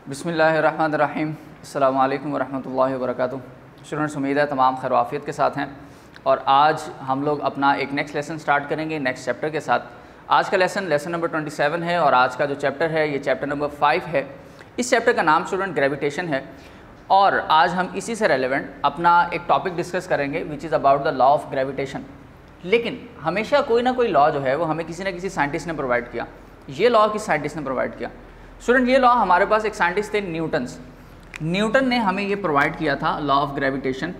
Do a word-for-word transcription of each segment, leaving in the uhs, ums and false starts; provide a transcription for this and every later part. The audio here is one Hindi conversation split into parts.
बिस्मिल्लाहिर्रहमानिर्रहीम। अस्सलामु अलैकुम वरहमतुल्लाहि वबरकातुहू। स्टूडेंट्स, उम्मीद है तमाम खैर आफियत के साथ हैं और आज हम लोग अपना एक नेक्स्ट लेसन स्टार्ट करेंगे नेक्स्ट चैप्टर के साथ। आज का लेसन लेसन नंबर सत्ताईस है और आज का जो चैप्टर है ये चैप्टर नंबर फाइव है। इस चैप्टर का नाम स्टूडेंट ग्रेविटेशन है और आज हम इसी से रेलेवेंट अपना एक टॉपिक डिस्कस करेंगे which is about the law of gravitation. लेकिन हमेशा कोई ना कोई लॉ जो है वो हमें किसी न किसी साइंटिस्ट ने प्रोवाइड किया। ये लॉ किस साइंटिस्ट ने प्रोवाइड किया? स्टूडेंट, ये लॉ हमारे पास एक साइंटिस्ट थे न्यूटन्स। न्यूटन ने हमें ये प्रोवाइड किया था law of gravitation.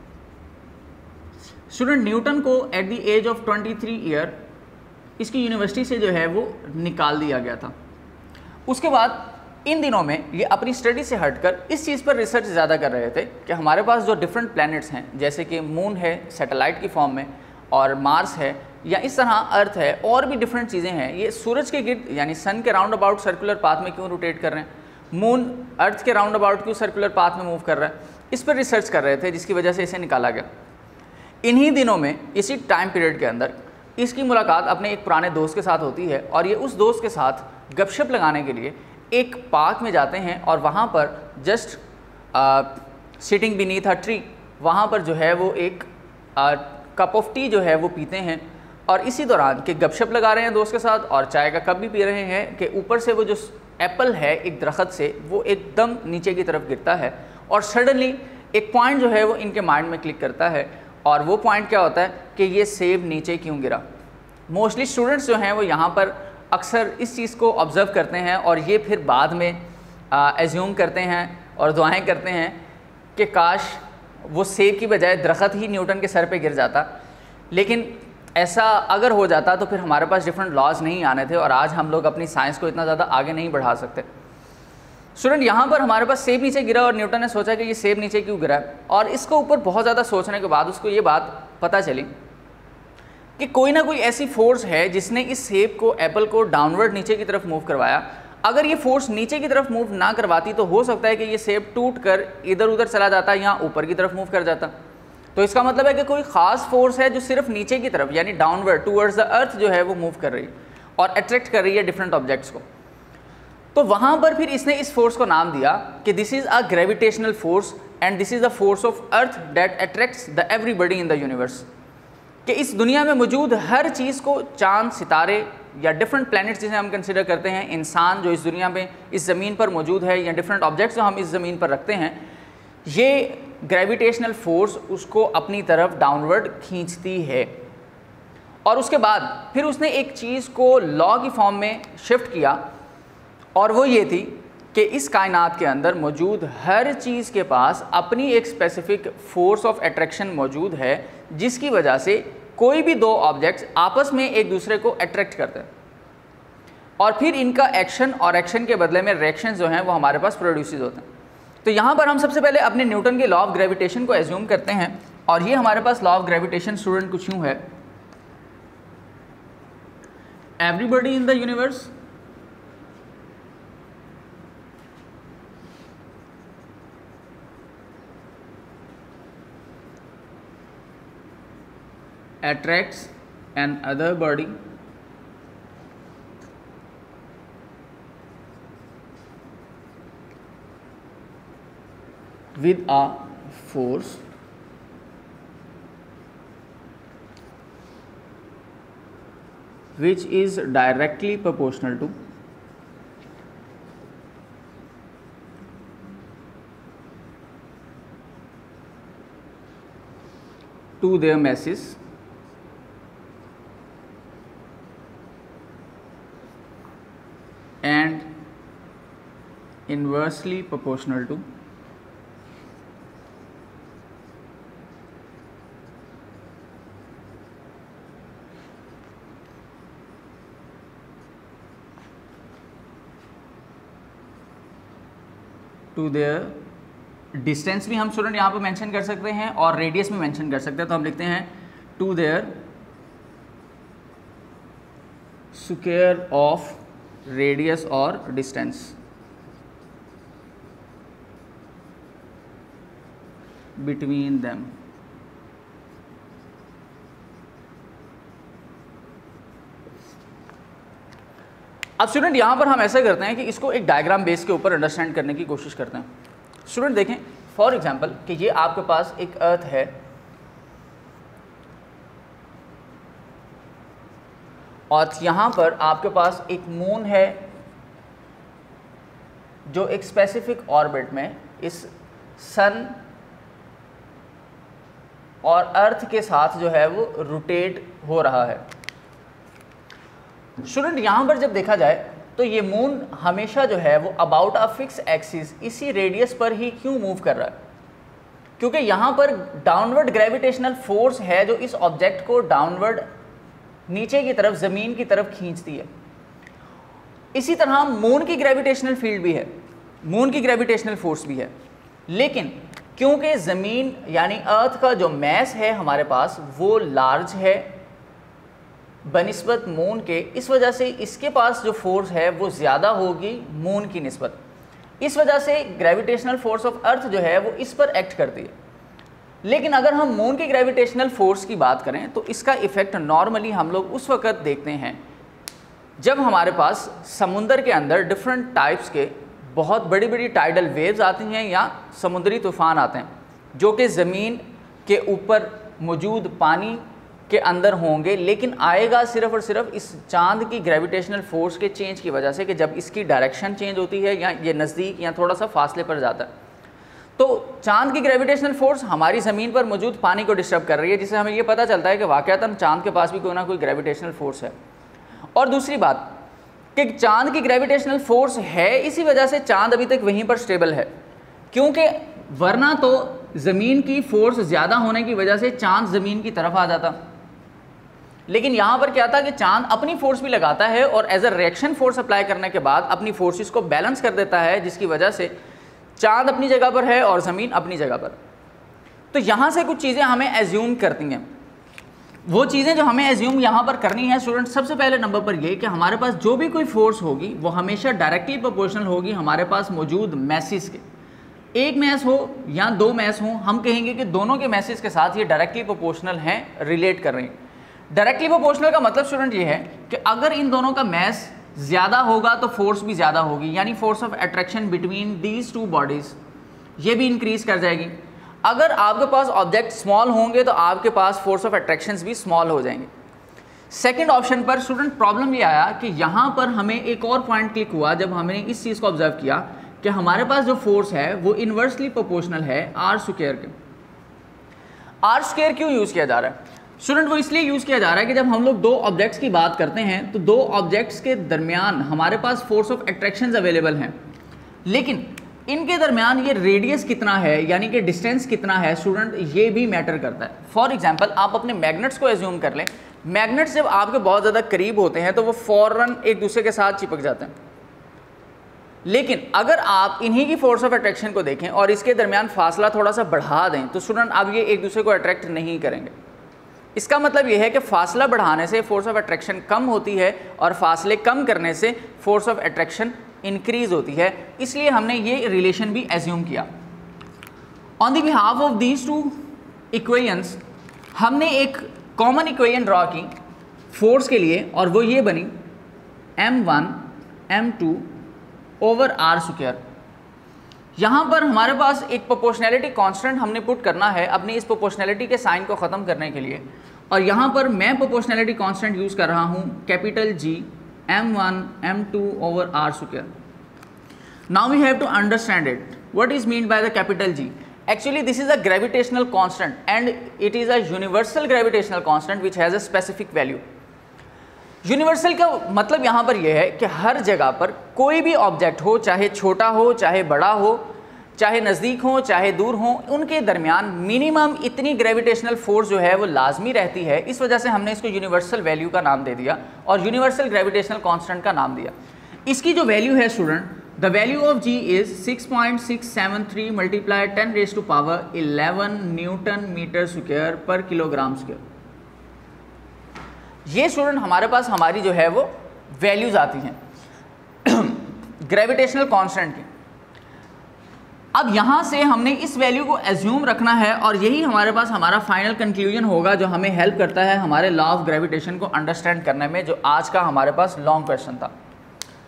Student, Newton को एट द एज ऑफ तेईस ईयर इसकी यूनिवर्सिटी से जो है वो निकाल दिया गया था। उसके बाद इन दिनों में ये अपनी स्टडी से हटकर इस चीज़ पर रिसर्च ज़्यादा कर रहे थे कि हमारे पास जो डिफरेंट प्लैनेट्स हैं, जैसे कि मून है सैटेलाइट की फॉर्म में, और मार्स है, या इस तरह अर्थ है, और भी डिफरेंट चीज़ें हैं, ये सूरज के गिर्द यानी सन के राउंड अबाउट सर्कुलर पाथ में क्यों रोटेट कर रहे हैं, मून अर्थ के राउंड अबाउट क्यों सर्कुलर पाथ में मूव कर रहा है, इस पर रिसर्च कर रहे थे, जिसकी वजह से इसे निकाला गया। इन्हीं दिनों में इसी टाइम पीरियड के अंदर इसकी मुलाकात अपने एक पुराने दोस्त के साथ होती है और ये उस दोस्त के साथ गपशप लगाने के लिए एक पार्क में जाते हैं और वहाँ पर just sitting beneath a tree, वहाँ पर जो है वो एक कप ऑफ टी जो है वो पीते हैं और इसी दौरान के गपशप लगा रहे हैं दोस्त के साथ और चाय का कप भी पी रहे हैं कि ऊपर से वो जो एप्पल है एक दरख्त से वो एकदम नीचे की तरफ गिरता है और सडनली एक पॉइंट जो है वो इनके माइंड में क्लिक करता है। और वो पॉइंट क्या होता है कि ये सेब नीचे क्यों गिरा। मोस्टली स्टूडेंट्स जो हैं वो यहाँ पर अक्सर इस चीज़ को ऑब्ज़र्व करते हैं और ये फिर बाद में एज्यूम करते हैं और दुआएं करते हैं कि काश वो सेब की बजाय दरख्त ही न्यूटन के सर पे गिर जाता। लेकिन ऐसा अगर हो जाता तो फिर हमारे पास डिफरेंट लॉज नहीं आने थे और आज हम लोग अपनी साइंस को इतना ज़्यादा आगे नहीं बढ़ा सकते। स्टूडेंट, यहाँ पर हमारे पास सेब नीचे गिरा और न्यूटन ने सोचा कि ये सेब नीचे क्यों गिरा है और इसको ऊपर बहुत ज़्यादा सोचने के बाद उसको ये बात पता चली कि कोई ना कोई ऐसी फोर्स है जिसने इस सेब को एप्पल को डाउनवर्ड नीचे की तरफ मूव करवाया। अगर ये फोर्स नीचे की तरफ मूव ना करवाती तो हो सकता है कि ये सेब टूट कर इधर उधर चला जाता या ऊपर की तरफ मूव कर जाता। तो इसका मतलब है कि कोई ख़ास फोर्स है जो सिर्फ नीचे की तरफ यानी डाउनवर्ड टूवर्ड्स द अर्थ जो है वो मूव कर रही है और अट्रैक्ट कर रही है डिफरेंट ऑब्जेक्ट्स को। तो वहाँ पर फिर इसने इस फोर्स को नाम दिया कि this is a gravitational force and this is the force of earth that attracts the everybody in the universe. कि इस दुनिया में मौजूद हर चीज़ को, चांद, सितारे या डिफरेंट प्लैनेट्स जिसे हम कंसिडर करते हैं, इंसान जो इस दुनिया में इस ज़मीन पर मौजूद है, या डिफरेंट ऑब्जेक्ट्स जो हम इस ज़मीन पर रखते हैं, ये ग्रेविटेशनल फोर्स उसको अपनी तरफ डाउनवर्ड खींचती है। और उसके बाद फिर उसने एक चीज़ को लॉ की फॉर्म में शिफ्ट किया और वो ये थी कि इस कायनात के अंदर मौजूद हर चीज़ के पास अपनी एक स्पेसिफिक फोर्स ऑफ अट्रैक्शन मौजूद है, जिसकी वजह से कोई भी दो ऑब्जेक्ट्स आपस में एक दूसरे को अट्रैक्ट करते हैं और फिर इनका एक्शन और एक्शन के बदले में रिएक्शन जो हैं वो हमारे पास प्रोड्यूस होते हैं। तो यहाँ पर हम सबसे पहले अपने न्यूटन के लॉ ऑफ ग्रेविटेशन को एज्यूम करते हैं और ये हमारे पास लॉ ऑफ ग्रेविटेशन स्टूडेंट कुछ यूँ है। Everybody in the universe attracts an other body with a force which is directly proportional to to their masses and inversely proportional to to their distance. भी हम स्टूडेंट यहाँ पर मेंशन कर सकते हैं और रेडियस में मेंशन कर सकते हैं। तो हम लिखते हैं to their square of radius और डिस्टेंस बिटवीन देम। अब स्टूडेंट यहाँ पर हम ऐसा करते हैं कि इसको एक डायग्राम बेस के ऊपर अंडरस्टैंड करने की कोशिश करते हैं। स्टूडेंट देखें फॉर एग्जांपल कि ये आपके पास एक अर्थ है और यहाँ पर आपके पास एक मून है जो एक स्पेसिफिक ऑर्बिट में इस सन और अर्थ के साथ जो है वो रोटेट हो रहा है। स्टूडेंट यहाँ पर जब देखा जाए तो ये मून हमेशा जो है वो अबाउट अ फिक्स एक्सिस इसी रेडियस पर ही क्यों मूव कर रहा है? क्योंकि यहाँ पर डाउनवर्ड ग्रेविटेशनल फोर्स है जो इस ऑब्जेक्ट को डाउनवर्ड नीचे की तरफ ज़मीन की तरफ खींचती है। इसी तरह मून की ग्रेविटेशनल फील्ड भी है, मून की ग्रेविटेशनल फोर्स भी है, लेकिन क्योंकि ज़मीन यानी अर्थ का जो मैस है हमारे पास वो लार्ज है बनिस्बत मून के, इस वजह से इसके पास जो फोर्स है वो ज़्यादा होगी मून की निस्बत। इस वजह से ग्रेविटेशनल फोर्स ऑफ अर्थ जो है वो इस पर एक्ट करती है। लेकिन अगर हम मून की ग्रेविटेशनल फोर्स की बात करें तो इसका इफ़ेक्ट नॉर्मली हम लोग उस वक़्त देखते हैं जब हमारे पास समुंदर के अंदर डिफरेंट टाइप्स के बहुत बड़ी बड़ी टाइडल वेव्स आती हैं या समुद्री तूफ़ान आते हैं जो कि ज़मीन के ऊपर मौजूद पानी के अंदर होंगे, लेकिन आएगा सिर्फ और सिर्फ इस चांद की ग्रेविटेशनल फोर्स के चेंज की वजह से कि जब इसकी डायरेक्शन चेंज होती है या ये नज़दीक या थोड़ा सा फासले पर जाता है तो चांद की ग्रेविटेशनल फोर्स हमारी ज़मीन पर मौजूद पानी को डिस्टर्ब कर रही है, जिससे हमें ये पता चलता है कि वाक़यातन चांद के पास भी कोई ना कोई ग्रेविटेशनल फोर्स है। और दूसरी बात कि चांद की ग्रेविटेशनल फोर्स है, इसी वजह से चांद अभी तक वहीं पर स्टेबल है, क्योंकि वरना तो ज़मीन की फोर्स ज़्यादा होने की वजह से चांद ज़मीन की तरफ आ जाता। लेकिन यहाँ पर क्या था कि चांद अपनी फोर्स भी लगाता है और as a reaction force apply करने के बाद अपनी फोर्सेस को बैलेंस कर देता है, जिसकी वजह से चांद अपनी जगह पर है और ज़मीन अपनी जगह पर। तो यहाँ से कुछ चीज़ें हमें एज्यूम करती हैं। वो चीज़ें जो हमें एज्यूम यहाँ पर करनी है स्टूडेंट, सबसे पहले नंबर पर ये कि हमारे पास जो भी कोई फोर्स होगी वो हमेशा डायरेक्टली प्रोपोर्शनल होगी हमारे पास मौजूद मैसेस के। एक मैस हो या दो मैस हो, हम कहेंगे कि दोनों के मैसेस के साथ ये डायरेक्टली प्रोपोर्शनल हैं, रिलेट कर रही हैं। डायरेक्टली प्रोपोर्शनल का मतलब स्टूडेंट ये है कि अगर इन दोनों का मैस ज़्यादा होगा तो फोर्स भी ज़्यादा होगी, यानी force of attraction between these two bodies ये भी इंक्रीज़ कर जाएगी। अगर आपके पास ऑब्जेक्ट स्मॉल होंगे तो आपके पास फोर्स ऑफ अट्रैक्शंस भी स्मॉल हो जाएंगे। सेकंड ऑप्शन पर स्टूडेंट प्रॉब्लम ये आया कि यहाँ पर हमें एक और पॉइंट क्लिक हुआ जब हमने इस चीज़ को ऑब्जर्व किया कि हमारे पास जो फोर्स है वो इन्वर्सली प्रोपोर्शनल है आर स्क्वायर के। आर स्क्वायर क्यों यूज़ किया जा रहा है स्टूडेंट? वो इसलिए यूज़ किया जा रहा है कि जब हम लोग दो ऑब्जेक्ट्स की बात करते हैं तो दो ऑब्जेक्ट्स के दरमियान हमारे पास फोर्स ऑफ अट्रैक्शंस अवेलेबल हैं, लेकिन इनके दरमियान ये रेडियस कितना है यानी कि डिस्टेंस कितना है स्टूडेंट, ये भी मैटर करता है। फॉर एग्जांपल आप अपने मैग्नेट्स को एज्यूम कर लें। मैग्नेट्स जब आपके बहुत ज़्यादा करीब होते हैं तो वो फ़ौरन एक दूसरे के साथ चिपक जाते हैं, लेकिन अगर आप इन्हीं की फोर्स ऑफ अट्रैक्शन को देखें और इसके दरमियान फासला थोड़ा सा बढ़ा दें तो स्टूडेंट अब ये एक दूसरे को अट्रैक्ट नहीं करेंगे। इसका मतलब ये है कि फासला बढ़ाने से फोर्स ऑफ अट्रैक्शन कम होती है और फासले कम करने से फोर्स ऑफ अट्रैक्शन इंक्रीज होती है, इसलिए हमने ये रिलेशन भी एज्यूम किया। On the behalf of these two equations हमने एक कॉमन इक्वेशन ड्रॉ की फोर्स के लिए और वो ये बनी M one M two over R square. यहाँ पर हमारे पास एक प्रोपोर्शनैलिटी कांस्टेंट हमने पुट करना है अपनी इस प्रोपोर्शनैलिटी के साइन को ख़त्म करने के लिए, और यहाँ पर मैं प्रोपोर्शनैलिटी कांस्टेंट यूज़ कर रहा हूँ capital G M one M two over R square. Now we have to understand it what is mean by the capital G. Actually this is a gravitational constant and it is a universal gravitational constant which has a specific value. Universal का मतलब यहाँ पर यह है कि हर जगह पर कोई भी ऑब्जेक्ट हो, चाहे छोटा हो चाहे बड़ा हो, चाहे नज़दीक हो चाहे दूर हो, उनके दरमियान मिनिमम इतनी ग्रेविटेशनल फोर्स जो है वो लाजमी रहती है। इस वजह से हमने इसको यूनिवर्सल वैल्यू का नाम दे दिया और यूनिवर्सल ग्रेविटेशनल कांस्टेंट का नाम दिया। इसकी जो वैल्यू है student, the value of G is six point six seven three multiply ten raise to power eleven newton metre square पर किलोग्राम स्क्वायर। ये स्टूडेंट हमारे पास हमारी जो है वो वैल्यूज आती हैं ग्रेविटेशनल कांस्टेंट की। अब यहाँ से हमने इस वैल्यू को एज्यूम रखना है और यही हमारे पास हमारा फाइनल कंक्लूजन होगा जो हमें हेल्प करता है हमारे लॉ ऑफ ग्रेविटेशन को अंडरस्टैंड करने में, जो आज का हमारे पास लॉन्ग क्वेश्चन था।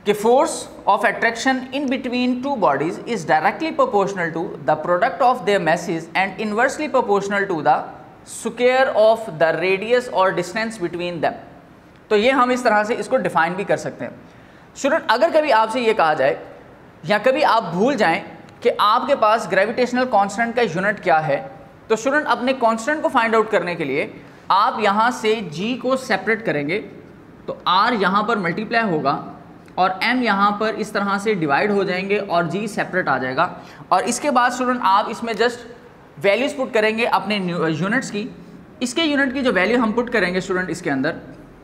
कि force of attraction in between two bodies is directly proportional to the product of their masses and inversely proportional to the square of the radius और डिस्टेंस बिटवीन देम। तो ये हम इस तरह से इसको डिफाइन भी कर सकते हैं। स्टूडेंट, अगर कभी आपसे ये कहा जाए या कभी आप भूल जाएं कि आपके पास ग्रेविटेशनल कांस्टेंट का यूनिट क्या है, तो स्टूडेंट अपने कांस्टेंट को फाइंड आउट करने के लिए आप यहाँ से g को सेपरेट करेंगे, तो r यहाँ पर मल्टीप्लाई होगा और m यहाँ पर इस तरह से डिवाइड हो जाएंगे और g सेपरेट आ जाएगा। और इसके बाद स्टूडेंट आप इसमें जस्ट वैल्यूज पुट करेंगे अपने यूनिट्स की। इसके यूनिट की जो वैल्यू हम पुट करेंगे स्टूडेंट इसके अंदर,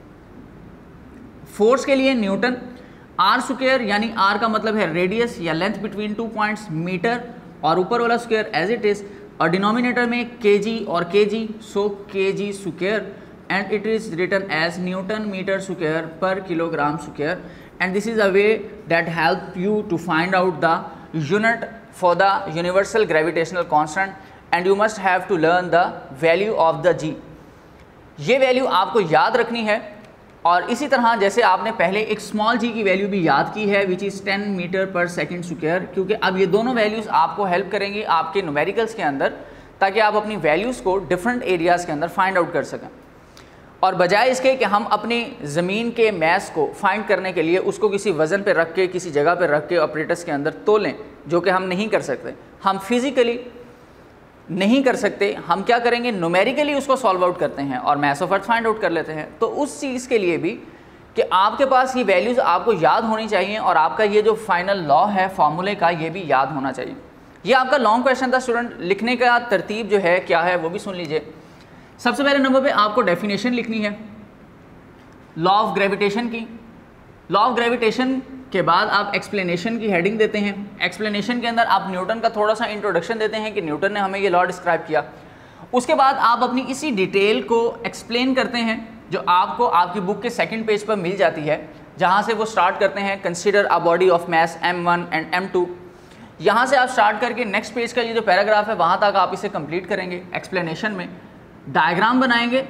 फोर्स के लिए न्यूटन, आर स्क्वायर यानी आर का मतलब है रेडियस या length between two points metre, और ऊपर वाला स्क्वायर एज इट इज, और डिनोमिनेटर में केजी और kg, so kg square and it is written as newton metre square पर kilogram square. And this is a way that help you to find out the unit for the universal gravitational constant and you must have to learn the value of the G. ये वैल्यू आपको याद रखनी है, और इसी तरह जैसे आपने पहले एक स्मॉल जी की वैल्यू भी याद की है विच इज़ टेन मीटर पर सेकंड स्क्वायर, क्योंकि अब ये दोनों वैल्यूज़ आपको हेल्प करेंगी आपके न्यूमेरिकल्स के अंदर, ताकि आप अपनी वैल्यूज़ को डिफरेंट एरियाज़ के अंदर फाइंड आउट कर सकें। और बजाय इसके कि हम अपनी ज़मीन के मैस को फाइंड करने के लिए उसको किसी वज़न पर रख के किसी जगह पर रख के ऑपरेटर्स के अंदर तोलें, जो कि हम नहीं कर सकते, हम फिज़िकली नहीं कर सकते, हम क्या करेंगे न्यूमेरिकली उसको सॉल्व आउट करते हैं और math of earth find out कर लेते हैं। तो उस चीज़ के लिए भी कि आपके पास ये वैल्यूज़ आपको याद होनी चाहिए और आपका ये जो फाइनल लॉ है फार्मूले का ये भी याद होना चाहिए। ये आपका लॉन्ग क्वेश्चन था स्टूडेंट, लिखने का तरतीब जो है क्या है वो भी सुन लीजिए। सबसे पहले नंबर पे आपको डेफिनेशन लिखनी है लॉ ऑफ ग्रेविटेशन की। लॉ ऑफ ग्रेविटेशन के बाद आप एक्सप्लेनेशन की हेडिंग देते हैं। एक्सप्लेनेशन के अंदर आप न्यूटन का थोड़ा सा इंट्रोडक्शन देते हैं कि न्यूटन ने हमें ये लॉ डिस्क्राइब किया। उसके बाद आप अपनी इसी डिटेल को एक्सप्लेन करते हैं जो आपको आपकी बुक के सेकंड पेज पर मिल जाती है, जहाँ से वो स्टार्ट करते हैं consider a body of mass M one and M two. यहाँ से आप स्टार्ट करके नेक्स्ट पेज का ये जो पैराग्राफ है वहाँ तक आप इसे कंप्लीट करेंगे। एक्सप्लेनेशन में डायग्राम बनाएंगे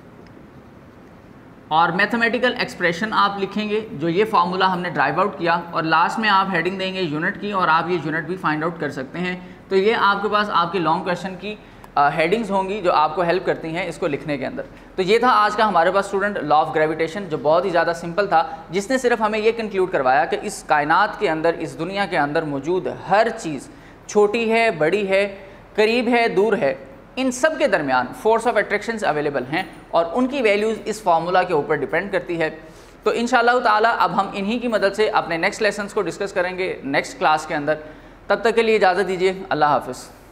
और मैथमेटिकल एक्सप्रेशन आप लिखेंगे जो ये फार्मूला हमने ड्राइव आउट किया, और लास्ट में आप हेडिंग देंगे यूनिट की और आप ये यूनिट भी फाइंड आउट कर सकते हैं। तो ये आपके पास आपके लॉन्ग क्वेश्चन की हेडिंग्स होंगी जो आपको हेल्प करती हैं इसको लिखने के अंदर। तो ये था आज का हमारे पास स्टूडेंट लॉ ऑफ ग्रेविटेशन, जो बहुत ही ज़्यादा सिंपल था, जिसने सिर्फ हमें ये कंक्लूड करवाया कि इस कायनात के अंदर, इस दुनिया के अंदर मौजूद हर चीज़ छोटी है, बड़ी है, करीब है, दूर है, इन सब के दरमियान फोर्स ऑफ अट्रैक्शंस अवेलेबल हैं और उनकी वैल्यूज़ इस फार्मूला के ऊपर डिपेंड करती है। तो इंशाअल्लाह ताला अब हम इन्हीं की मदद से अपने नेक्स्ट लेसन्स को डिस्कस करेंगे नेक्स्ट क्लास के अंदर। तब तक के लिए इजाज़त दीजिए, अल्लाह हाफ़िज़।